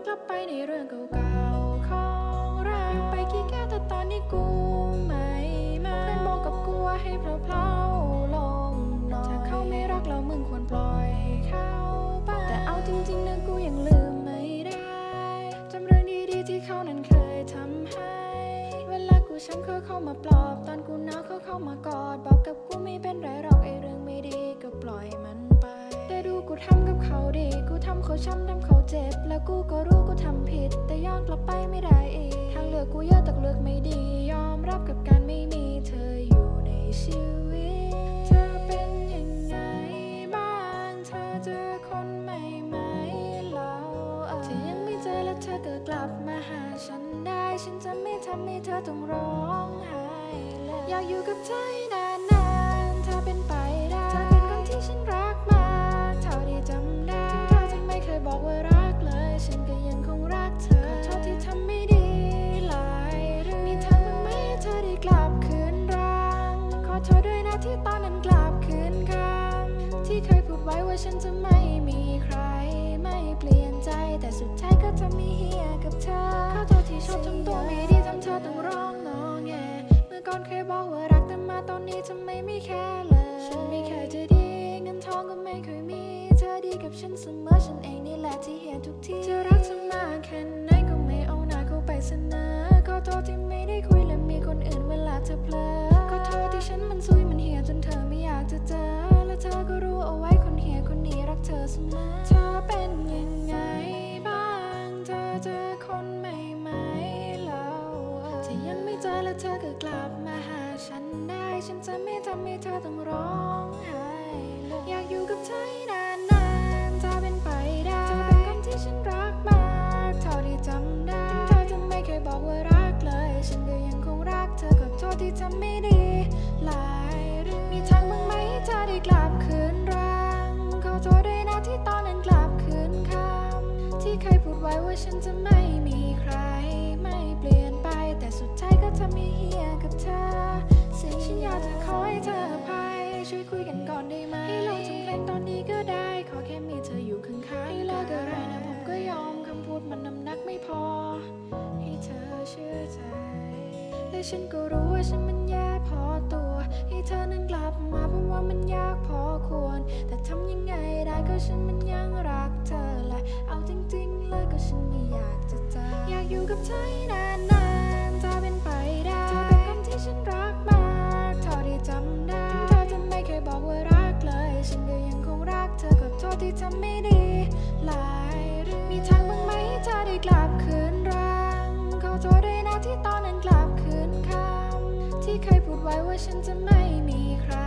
กลับไปในเรื่องเก่าๆของเราอยู่ไปกี่แก้วแต่ตอนนี้กูไม่มาเพื่อนบอกกับกูว่าให้เพลาๆลงหน่อยถ้าเขาไม่รักเรามึงควรปล่อยเขาไปแต่เอาจริงๆนะกูยังลืมไม่ได้จำเรื่องดีๆที่เขานั้นเคยทำให้เวลากูช้ำเขาเข้ามาปลอบตอนกูหนาวเขาเข้ามากอดบอกกับกูไม่เป็นไรหรอกไอเรื่องไม่ดีก็ปล่อยมันไปแต่ดูกูทำกับเขาดีกูทำเขาช้ำทำเขาเจ็บแล้วกูก็รู้กูทำผิดแต่ย้อนกลับไปไม่ได้อีกทางเลือกกูเยอะแต่เลือกไม่ดียอมรับกับการไม่มีเธออยู่ในชีวิตเธอเป็นยังไงบ้างเธอเจอคนใหม่ไหมเราที่ยังไม่เจอและเธอก็กลับมาหาฉันได้ฉันจะไม่ทำให้เธอต้องร้องไห้เลยอยากอยู่กับเธอนานๆเธอเป็นไปได้เธอเป็นคนที่ฉันรักมากเท่าที่จำได้ถึงเธอจะไม่เคยบอกว่ารักเลยฉันก็ยังคงรักเธอขอโทษที่ทำไม่ดีหลายเรื่องมีทางบ้างไหมเธอได้กลับคืนรังขอโทษด้วยนะที่ตอนนั้นกลับคืนคำที่เคยพูดไว้ว่าฉันจะไม่มีใครไม่เปลี่ยนใจแต่สุดท้ายก็จะมีเฮียกับเธอขอโทษที่ชอบทำตัวไม่ดีทำเธอต้องร้องงอแงเมื่อก่อนเคยบอกว่ารักแต่มาตอนนี้ทำไมไม่แค่เลยฉันไม่เคยจะดีเงินทองก็ไม่เคยมีเธอดีกับฉันเสมอฉันเองนี่แหละที่เฮียทุกทีจะรักเธอมากแค่ไหนก็ไม่เอาหน้าเข้าไปเสนอขอโทษที่ไม่ได้คุยและมีคนอื่นเวลาเธอเพลอขอโทษที่ฉันมันซุยมันเหี่ยจนเธอไม่อยากจะเจอและเธอก็รู้เอาไว้คนเหี่ยคนนี้รักเธอเสมอเธอเป็นยังไงบ้างเธอเจอคนใหม่ไหมแล้วที่ยังไม่เจอและเธอก็กลับมาหาฉันได้ฉันจะไม่ทำให้เธอต้องร้องไห้เลยอยากอยู่กับเธอนานๆเธอเป็นไปได้เธอเป็นคนที่ฉันรักมากเท่าที่จำได้ถึงเธอจะไม่เคยบอกว่ารักเลยฉันก็ยังคงรักเธอขอโทษที่ทำไม่ดีหลายเรื่องมีทางบ้างไหมเธอได้กลับคืนรังขอโทษด้วยนะที่ตอนนั้นกลับคืนคำที่เคยพูดไว้ว่าฉันจะไม่มีใครไม่เปลี่ยนไปแต่สุดท้ายก็ทำให้เฮียกับเธอสิ่งฉันอยากจะขอให้เธออภัยช่วยคุยกันก่อนได้ไหมให้เราทำเพลงตอนนี้ก็ได้ขอแค่มีเธออยู่ข้างๆให้เลิกอะไรนะผมก็ยอมคำพูดมันน้ำหนักไม่พอให้เธอเชื่อใจและฉันก็รู้ว่าฉันมันแย่พอตัวให้เธอนั้นกลับมาเพราะว่ามันยากพอควรแต่ทำยังไงได้ก็ฉันมันยังรักเธอและเอาจริงๆเลยก็ฉันไม่อยากจะเจออยากอยู่กับเธอนานๆเธอเป็นไปได้เธอเป็นคนที่ฉันรักมากเท่าที่จำได้ถึงเธอจะไม่เคยบอกว่ารักเลยฉันก็ยังคงรักเธอขอโทษที่ทำไม่ดีหลายเรื่องมีทางบ้างไหมเธอได้กลับคืนรังขอโทษด้วยนะที่ตอนนั้นกลับคืนคำที่เคยพูดไว้ว่าฉันจะไม่มีใคร